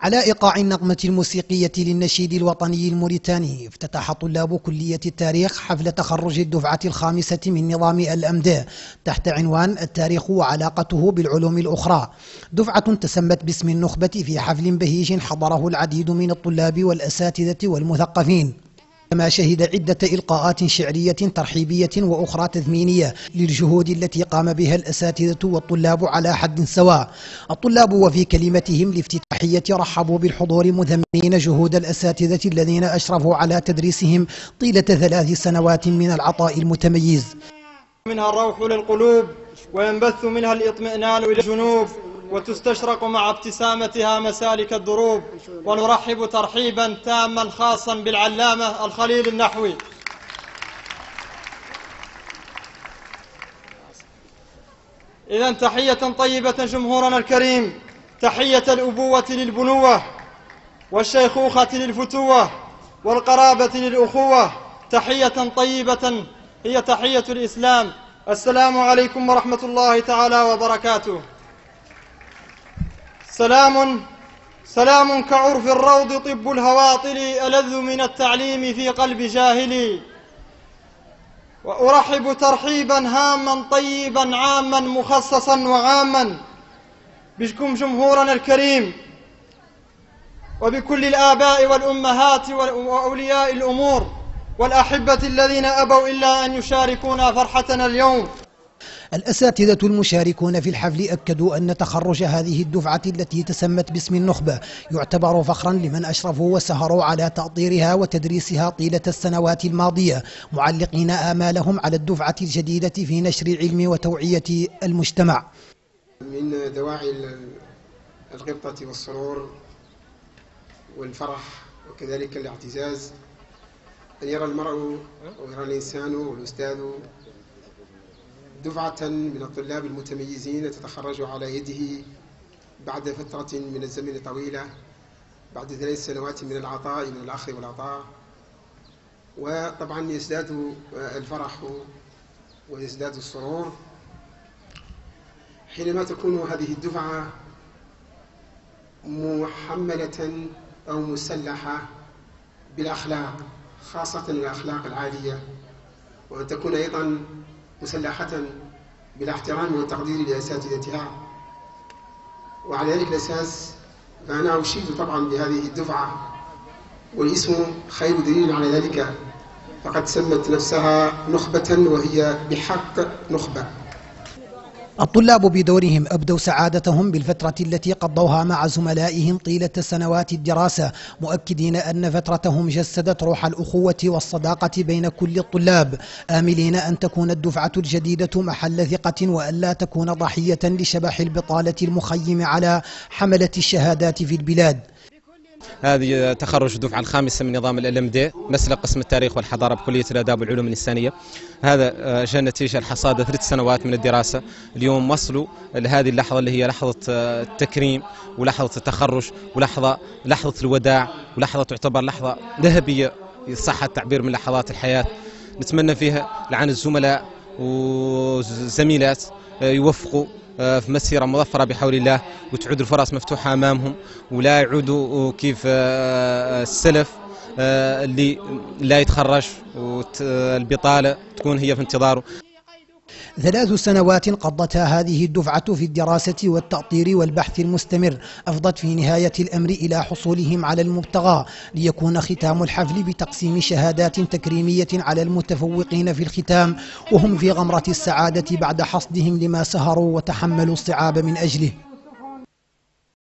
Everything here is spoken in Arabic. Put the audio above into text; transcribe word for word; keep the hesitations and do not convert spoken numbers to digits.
على إيقاع النغمة الموسيقية للنشيد الوطني الموريتاني، افتتح طلاب كلية التاريخ حفل تخرج الدفعة الخامسة من نظام الأمداء تحت عنوان التاريخ وعلاقته بالعلوم الأخرى. دفعة تسمت باسم النخبة في حفل بهيج حضره العديد من الطلاب والأساتذة والمثقفين، كما شهد عدة إلقاءات شعرية ترحيبية وأخرى تثمينية للجهود التي قام بها الأساتذة والطلاب على حد سواء. الطلاب وفي كلمتهم الافتتاحية رحبوا بالحضور مثمنين جهود الأساتذة الذين أشرفوا على تدريسهم طيلة ثلاث سنوات من العطاء المتميز. منها الروح للقلوب وينبث منها الإطمئنان إلى الجنوب وتستشرق مع ابتسامتها مسالك الدروب. ونرحب ترحيبا تاما خاصا بالعلامة الخليل النحوي. إذن تحية طيبة جمهورنا الكريم، تحية الأبوة للبنوة والشيخوخة للفتوة والقرابة للأخوة، تحية طيبة هي تحية الإسلام. السلام عليكم ورحمة الله تعالى وبركاته. سلام سلام كعرف الروض طب الهواطل ألذ من التعليم في قلب جاهلي. وأرحب ترحيبا هاما طيبا عاما مخصصا وعاما بكم جمهورنا الكريم وبكل الآباء والأمهات وأولياء الأمور والأحبة الذين أبوا إلا أن يشاركونا فرحتنا اليوم. الأساتذة المشاركون في الحفل أكدوا أن تخرج هذه الدفعة التي تسمت باسم النخبة يعتبر فخرا لمن أشرفوا وسهروا على تأطيرها وتدريسها طيلة السنوات الماضية، معلقين آمالهم على الدفعة الجديدة في نشر العلم وتوعية المجتمع. من دواعي الغبطة والسرور والفرح وكذلك الاعتزاز أن يرى المرء ويرى الإنسان والأستاذ دفعة من الطلاب المتميزين تتخرج على يده بعد فترة من الزمن طويلة، بعد ثلاث سنوات من العطاء من الأخذ والعطاء. وطبعا يزداد الفرح ويزداد السرور حينما تكون هذه الدفعة محملة أو مسلحة بالأخلاق، خاصة الأخلاق العالية، وأن تكون أيضا مسلحة بالاحترام والتقدير لأساتذتها. وعلى ذلك الأساس فأنا أشيد طبعا بهذه الدفعة، والاسم خير دليل على ذلك، فقد سمت نفسها نخبة وهي بحق نخبة. الطلاب بدورهم أبدوا سعادتهم بالفترة التي قضوها مع زملائهم طيلة سنوات الدراسة، مؤكدين أن فترتهم جسدت روح الأخوة والصداقة بين كل الطلاب، آملين أن تكون الدفعة الجديدة محل ثقة وألا تكون ضحية لشبح البطالة المخيم على حملة الشهادات في البلاد. هذه تخرج الدفعة الخامسة من نظام ال إم دي مسلك قسم التاريخ والحضارة بكلية الآداب والعلوم الإنسانية. هذا جاء نتيجة الحصاد ثلاث سنوات من الدراسة. اليوم وصلوا لهذه اللحظة اللي هي لحظة التكريم ولحظة التخرج ولحظة لحظة الوداع، ولحظة تعتبر لحظة ذهبية صح التعبير من لحظات الحياة. نتمنى فيها لعن الزملاء والزميلات يوفقوا في مسيرة مظفرة بحول الله، وتعود الفرص مفتوحة أمامهم، ولا يعودوا كيف السلف اللي لا يتخرج والبطالة تكون هي في انتظاره. ثلاث سنوات قضتها هذه الدفعة في الدراسة والتأطير والبحث المستمر أفضت في نهاية الأمر إلى حصولهم على المبتغى، ليكون ختام الحفل بتقسيم شهادات تكريمية على المتفوقين في الختام وهم في غمرة السعادة بعد حصدهم لما سهروا وتحملوا الصعاب من أجله.